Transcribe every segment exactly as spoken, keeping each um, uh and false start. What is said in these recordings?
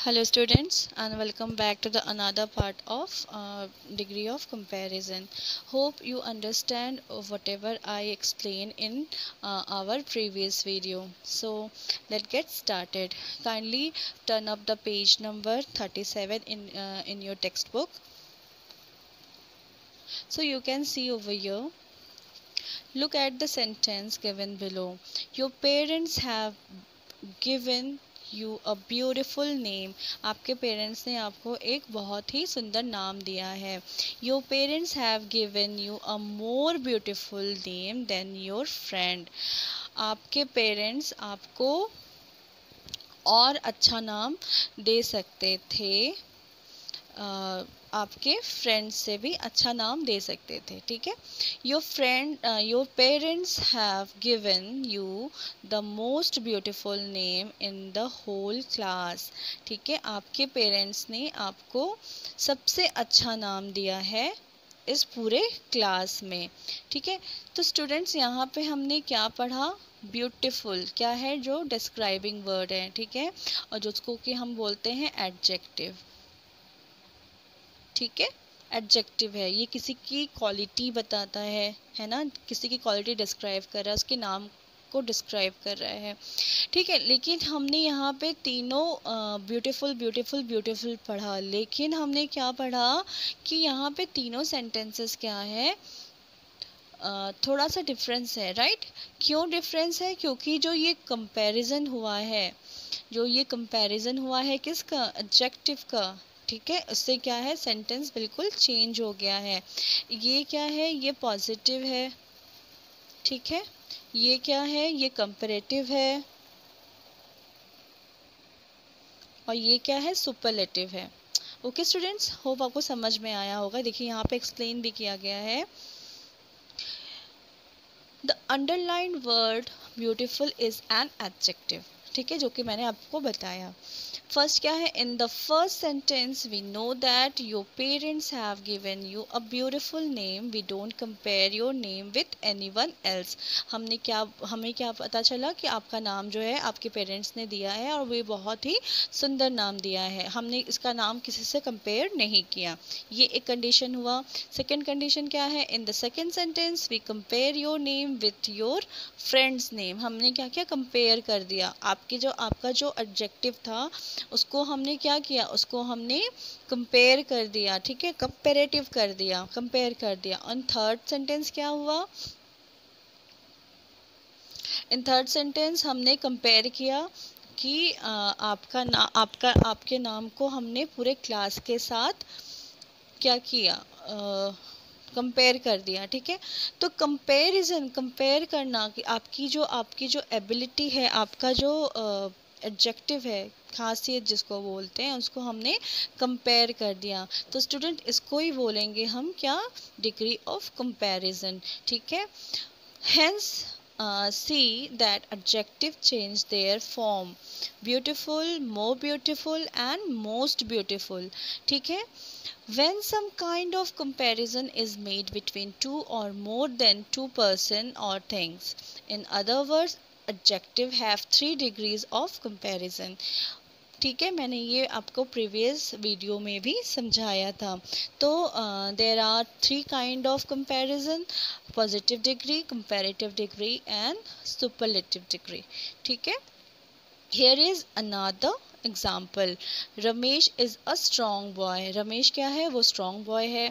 Hello students and welcome back to the another part of uh, degree of comparison. Hope you understand whatever I explained in uh, our previous video. So let's get started. Kindly turn up the page number thirty-seven in uh, in your textbook. So you can see over here. Look at the sentence given below. Your parents have given you a beautiful name. आपके parents ने आपको एक बहुत ही सुंदर नाम दिया है. Your parents have given you a more beautiful name than your friend. आपके पेरेंट्स आपको और अच्छा नाम दे सकते थे, Uh, आपके फ्रेंड्स से भी अच्छा नाम दे सकते थे. ठीक है. Your friend your parents have given you the most beautiful name in the whole class. ठीक है. आपके पेरेंट्स ने आपको सबसे अच्छा नाम दिया है इस पूरे क्लास में. ठीक है. तो स्टूडेंट्स यहाँ पे हमने क्या पढ़ा? ब्यूटीफुल क्या है? जो डिस्क्राइबिंग वर्ड है. ठीक है. और जिसको कि हम बोलते हैं एडजेक्टिव. ठीक है. एडजेक्टिव है, ये किसी की क्वालिटी बताता है है ना. किसी की क्वालिटी डिस्क्राइब कर रहा है, उसके नाम को डिस्क्राइब कर रहा है. ठीक है. लेकिन हमने यहाँ पे तीनों ब्यूटीफुल ब्यूटीफुल ब्यूटीफुल पढ़ा, लेकिन हमने क्या पढ़ा कि यहाँ पे तीनों सेंटेंसेस क्या है, Uh, थोड़ा सा डिफरेंस है. राइट. क्यों डिफरेंस है? क्योंकि जो ये कंपैरिजन हुआ है, जो ये कंपैरिजन हुआ है किसका? एडजेक्टिव का. ठीक है. उससे क्या है, सेंटेंस बिल्कुल चेंज हो गया है. ये क्या है? ये पॉजिटिव है. ठीक है. ये क्या है? ये कंपैरेटिव है. और ये क्या है? सुपरलेटिव है. ओके स्टूडेंट्स, होप आपको समझ में आया होगा. देखिए यहाँ पे एक्सप्लेन भी किया गया है. The underlined word beautiful is an adjective. ठीक है. जो कि मैंने आपको बताया. फर्स्ट क्या है? In the first sentence we know that your parents have given you a beautiful name. We don't compare your name with anyone else. हमने क्या हमें क्या पता चला कि आपका नाम जो है आपके पेरेंट्स ने दिया है और वे बहुत ही सुंदर नाम दिया है. हमने इसका नाम किसी से कंपेयर नहीं किया. ये एक कंडीशन हुआ. सेकेंड कंडीशन क्या है? In the second sentence we compare your name with your friend's name. हमने क्या किया? कंपेयर कर दिया. आपके जो आपका जो एडजेक्टिव था उसको हमने क्या किया? उसको हमने कंपेयर कर दिया. ठीक है. कंपेरेटिव कर दिया, कंपेयर कर दिया. और थर्ड सेंटेंस क्या हुआ? इन थर्ड सेंटेंस हमने कंपेयर किया कि आ, आपका ना आपका आपके नाम को हमने पूरे क्लास के साथ क्या किया? कंपेयर कर दिया. ठीक है. तो कंपैरिजन, कंपेयर करना कि आपकी जो आपकी जो एबिलिटी है, आपका जो एडजेक्टिव है, खासियत जिसको बोलते हैं, उसको हमने कंपेयर कर दिया. तो स्टूडेंट इसको ही बोलेंगे हम क्या? Degree of comparison. ठीक है. Hence see that adjective change their form. Beautiful, more beautiful and most beautiful. ठीक है. When some kind of comparison is made between two or more than two person or things. In other words, adjective have three degrees of comparison. ठीक है. मैंने ये आपको previous video में भी समझाया था. तो there are three kind of comparison: positive degree, comparative degree and superlative degree. ठीक है. Here is another example. Ramesh is a strong boy. Ramesh क्या है? वो स्ट्रॉन्ग बॉय है.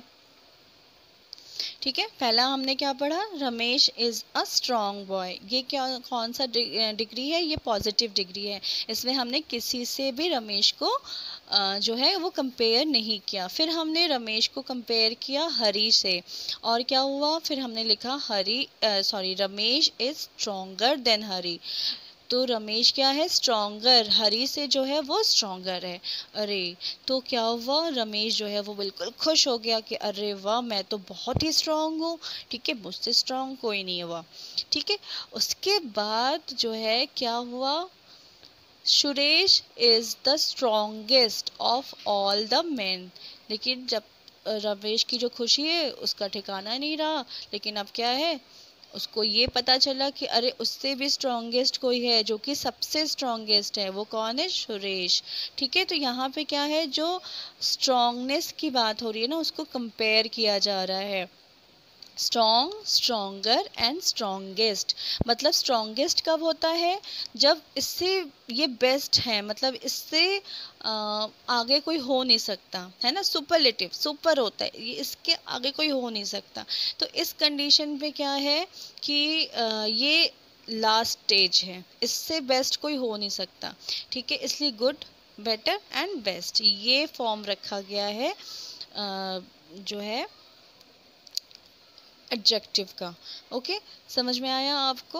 ठीक है. पहला हमने क्या पढ़ा? Ramesh is a strong boy. ये क्या, कौन सा डिग्री है? ये पॉजिटिव डिग्री है. इसमें हमने किसी से भी रमेश को आ, जो है वो कंपेयर नहीं किया. फिर हमने रमेश को कंपेयर किया हरी से, और क्या हुआ? फिर हमने लिखा Hari sorry Ramesh is stronger than Hari. तो रमेश क्या है? स्ट्रॉन्गर. हरी से जो है वो स्ट्रॉन्गर है. अरे तो क्या हुआ? रमेश जो है वो बिल्कुल खुश हो गया कि अरे वाह, मैं तो बहुत ही स्ट्रॉन्ग हूँ. ठीक है. मुझसे स्ट्रॉन्ग कोई नहीं हुआ. ठीक है. उसके बाद जो है क्या हुआ? Suresh is the strongest of all the men. लेकिन जब रमेश की जो खुशी है उसका ठिकाना नहीं रहा. लेकिन अब क्या है? उसको ये पता चला कि अरे उससे भी स्ट्रॉन्गेस्ट कोई है जो कि सबसे स्ट्रॉन्गेस्ट है, वो कौन है? सुरेश। ठीक है, तो यहाँ पे क्या है, जो स्ट्रॉन्गनेस की बात हो रही है ना, उसको कंपेयर किया जा रहा है। Strong, stronger and strongest. मतलब स्ट्रॉन्गेस्ट कब होता है? जब इससे ये बेस्ट है, मतलब इससे आ, आगे कोई हो नहीं सकता, है ना। सुपरलेटिव, सुपर होता है, ये इसके आगे कोई हो नहीं सकता। तो इस कंडीशन पे क्या है कि आ, ये लास्ट स्टेज है, इससे बेस्ट कोई हो नहीं सकता। ठीक है, इसलिए गुड, बेटर एंड बेस्ट ये फॉर्म रखा गया है आ, जो है एडजेक्टिव का। ओके, समझ में आया आपको?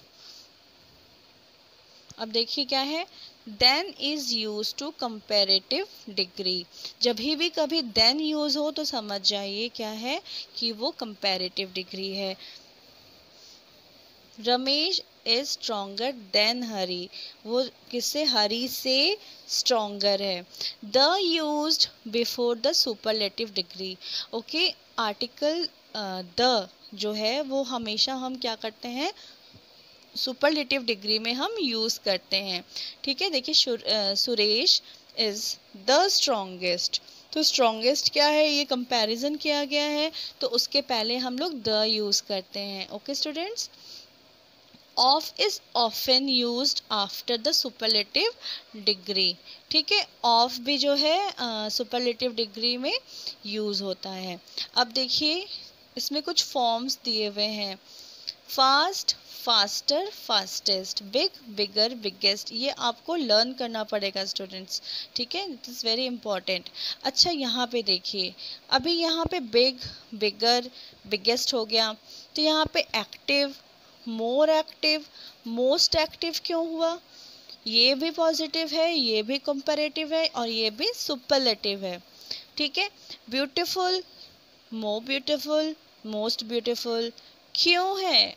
अब देखिए क्या है, than is use to comparative degree. जब ही भी कभी देन यूज हो तो समझ जाइए क्या है कि वो कंपेरेटिव डिग्री है। Ramesh is stronger than Hari, वो किससे? हरी से स्ट्रोंगर है। The used before the superlative degree. Okay, article the जो है वो हमेशा हम क्या करते हैं? सुपरलेटिव डिग्री में हम यूज़ करते हैं। ठीक है, देखिए सुरेश इज़ द स्ट्रॉन्गेस्ट, तो स्ट्रॉन्गेस्ट क्या है? ये कंपैरिजन किया गया है, तो उसके पहले हम लोग द यूज़ करते हैं। Okay students, of is often used after the superlative degree. ठीक है, ऑफ भी जो है सुपरलेटिव डिग्री में यूज़ होता है। अब देखिए इसमें कुछ फॉर्म्स दिए हुए हैं। Fast, faster, fastest, big, bigger, biggest. ये आपको लर्न करना पड़ेगा स्टूडेंट्स। ठीक है, इट इज़ वेरी इंपॉर्टेंट। अच्छा, यहाँ पे देखिए, अभी यहाँ पे बिग, बिगर, बिगेस्ट हो गया, तो यहाँ पे active, more active, most active क्यों हुआ? ये भी पॉजिटिव है, ये भी कंपैरेटिव है, और ये भी सुपरलेटिव है। ठीक है, beautiful, more beautiful, most beautiful क्यों है?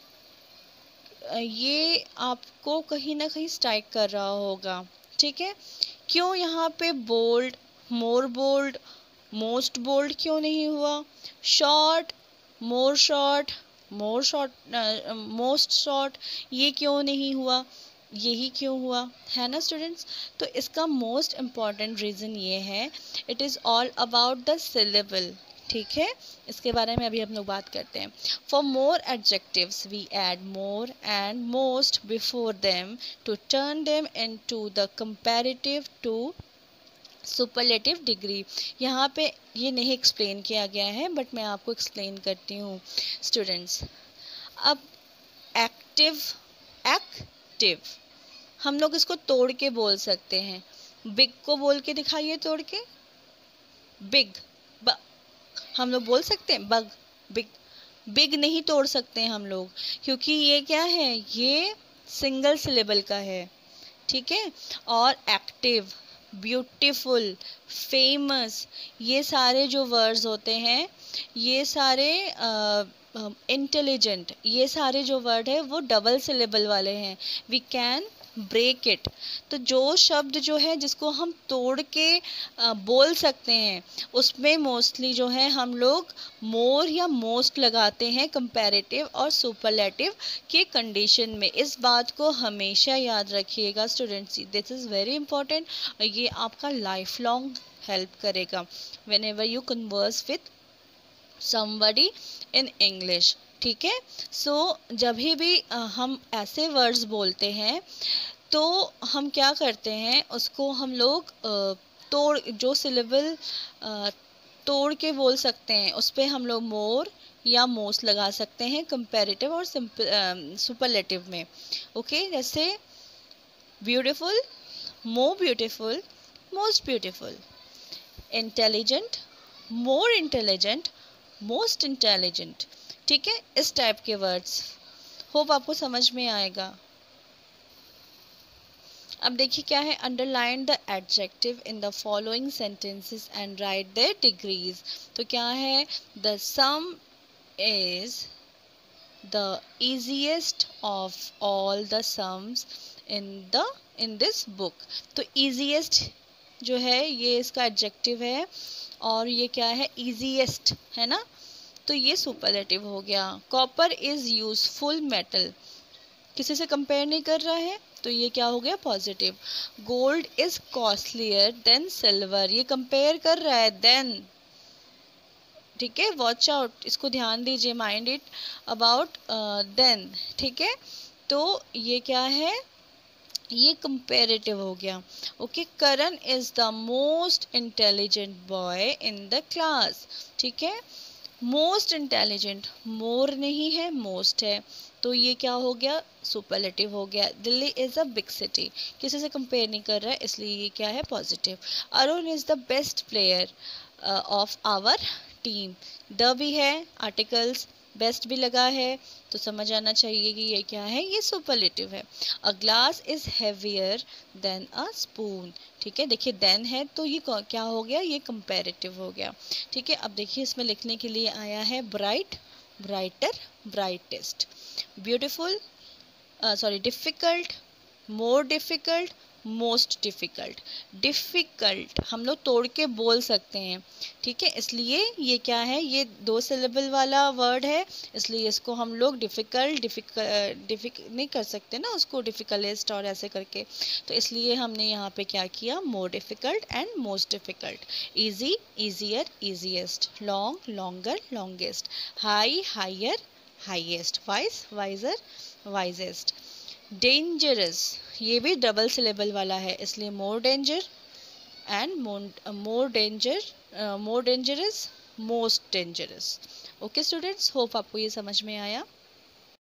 ये आपको कहीं ना कहीं स्ट्राइक कर रहा होगा। ठीक है, क्यों यहाँ पे bold, more bold, most bold क्यों नहीं हुआ? Short, more short, more short, most short ये क्यों नहीं हुआ? यही क्यों हुआ, है ना स्टूडेंट्स? तो इसका मोस्ट इम्पॉर्टेंट रीज़न ये है, it is all about the syllable. ठीक है, इसके बारे में अभी हम लोग बात करते हैं। For more adjectives we add more and most before them to turn them into the comparative to superlative degree. यहाँ पे ये नहीं एक्सप्लेन किया गया है, बट मैं आपको एक्सप्लेन करती हूँ स्टूडेंट्स। अब एक्टिव, एक्टिव हम लोग इसको तोड़ के बोल सकते हैं। बिग को बोल के दिखाइए तोड़ के। बिग, ब हम लोग बोल सकते हैं बग, बिग। बिग नहीं तोड़ सकते हैं हम लोग, क्योंकि ये क्या है? ये सिंगल सिलेबल का है। ठीक है, और एक्टिव, ब्यूटीफुल, फेमस ये सारे जो वर्ड्स होते हैं, ये सारे इंटेलिजेंट, uh, ये सारे जो वर्ड है वो डबल सिलेबल वाले हैं। We can break it. तो जो शब्द जो है जिसको हम तोड़ के आ, बोल सकते हैं, उसमें मोस्टली जो है हम लोग मोर या मोस्ट लगाते हैं कंपैरेटिव और सुपरलेटिव के कंडीशन में। इस बात को हमेशा याद रखिएगा students, this is very important, और ये आपका लाइफ लॉन्ग हेल्प करेगा whenever you converse with somebody in English. ठीक है, सो so, जब भी आ, हम ऐसे वर्ड्स बोलते हैं तो हम क्या करते हैं, उसको हम लोग तोड़, जो सिलेबल तोड़ के बोल सकते हैं उस पर हम लोग मोर या मोस्ट लगा सकते हैं कंपैरेटिव और सुपरलेटिव में। Okay okay? जैसे beautiful, more beautiful, most beautiful. Intelligent, more intelligent, most intelligent. ठीक है, इस टाइप के वर्ड्स। होप आपको समझ में आएगा। अब देखिए क्या है, underline the adjective in the following sentences and write their degrees. तो क्या है, the sum is the easiest of all the sums in the in this book. तो इजीएस्ट जो है ये इसका एडजेक्टिव है, और ये क्या है, इजीएस्ट है ना। तो ये सुपरलेटिव हो गया। कॉपर इज यूजफुल मेटल, किसी से कंपेयर नहीं कर रहा है, तो ये क्या हो गया positive. Gold is costlier than silver, ये कंपेयर कर रहा है देन, ठीक है, वॉच आउट, इसको ध्यान दीजिए, माइंड इट अबाउट देन, ठीक है। तो ये क्या है, ये कंपेरेटिव हो गया। Okay, Karan is the most intelligent boy in the class, ठीक है। मोस्ट इंटेलिजेंट, मोर नहीं है, मोस्ट है, तो ये क्या हो गया सुपरलेटिव हो गया। Delhi is a big city, किसी से कंपेयर नहीं कर रहा है, इसलिए ये क्या है positive. Arun is the best player of our team, the भी है, आर्टिकल्स, बेस्ट भी लगा है, तो समझ आना चाहिए कि ये क्या है, ये सुपरलेटिव है। A glass is heavier than a spoon, ठीक है, देखिए देन है तो ये क्या हो गया, ये कंपैरेटिव हो गया, ठीक है। अब देखिए इसमें लिखने के लिए आया है bright, brighter, brightest, beautiful, sorry difficult, more difficult, most difficult. Difficult हम लोग तोड़ के बोल सकते हैं, ठीक है, इसलिए ये क्या है, ये दो सिलेबल वाला वर्ड है, इसलिए इसको हम लोग डिफ़िकल्ट, डिफ़िकल्ट डिफ़िक नहीं कर सकते ना उसको, डिफ़िकलेस्ट और ऐसे करके, तो इसलिए हमने यहाँ पे क्या किया, more difficult and most difficult. Easy, easier, easiest. Long, longer, longest. High, higher, highest. Wise, wiser, wisest. Dangerous, ये भी डबल सिलेबल वाला है, इसलिए more danger and more danger, more dangerous, most dangerous. Okay students, hope आपको ये समझ में आया।